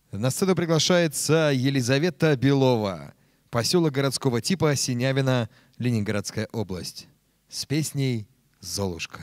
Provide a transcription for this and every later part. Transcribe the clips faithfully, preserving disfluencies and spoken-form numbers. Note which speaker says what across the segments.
Speaker 1: На сцену приглашается Елизавета Белова, поселок городского типа Синявино, Ленинградская область, с песней «Золушка».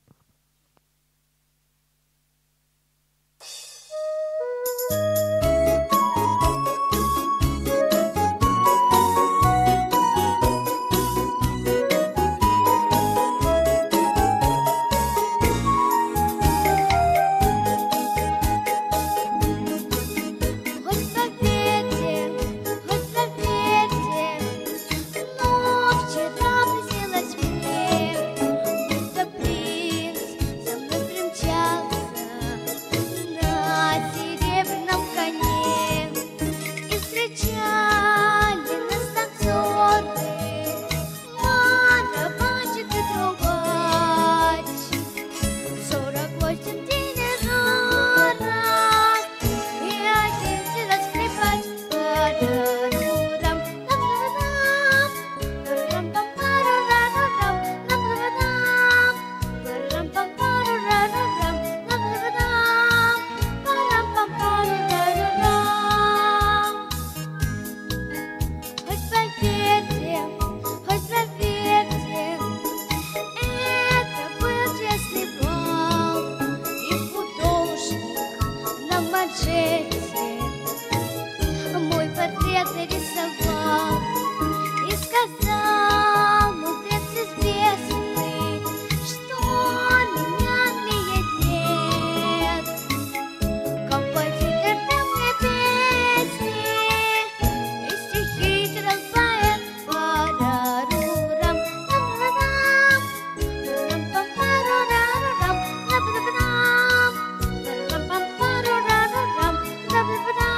Speaker 2: Мой портрет нарисовал и сказал мудрец известный, что меня глядит. Композитор пел мне песни и стихи читал поэт. Парарурам, ла-ла-ла-ла, рам-пам-парурарурам, ла-ла-ла-ла-ла, рам-пам-парурарурам, ла-ла-ла-ла-ла.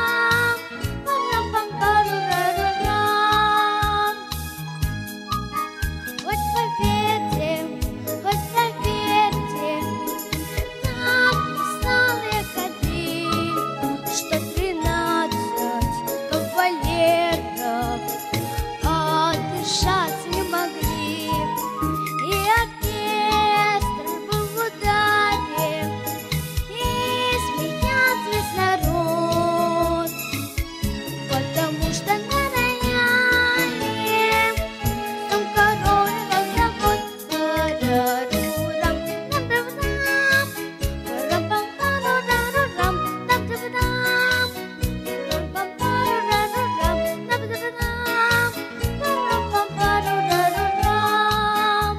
Speaker 2: Хоть поверьте, хоть проверьте, написал я ходы, что тринадцать кавалеров отдышаться не могли, и оркестр был в ударе, и смеялся весь народ, потому что на рояле там король играл завод. Парарурам, ла-ла-ла-ла, парам-пам-парурарурам, ла-ла-ла-ла, парам-пам-парурарурам, ла-ла-ла-ла, парам-пам-парурарурам.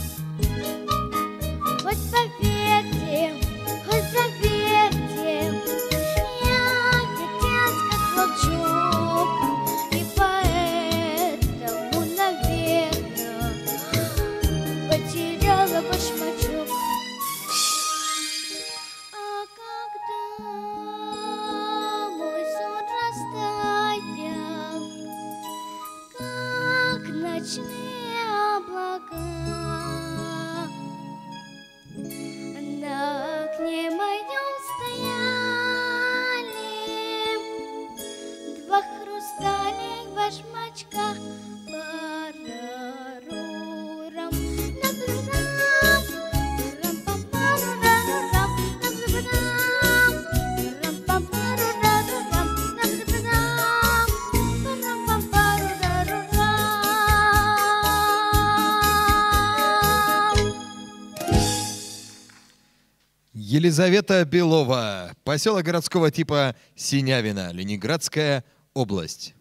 Speaker 2: Хоть поверьте, хоть заверьте, я вертелась как волчок, и поэтому, наверное, потеряла башмачок. А когда мой сон растаял, как ночные облака, на окне моем стояли два хрустальных башмачка. Парарурам, ла-ла-ла, парам-пам-парурарурам, ла-ла-ла-ла, парам-пам-парурарурам, ла-ла-ла-ла, парам-пам-парурарурам.
Speaker 1: Елизавета Белова, поселок городского типа Синявино, Ленинградская область.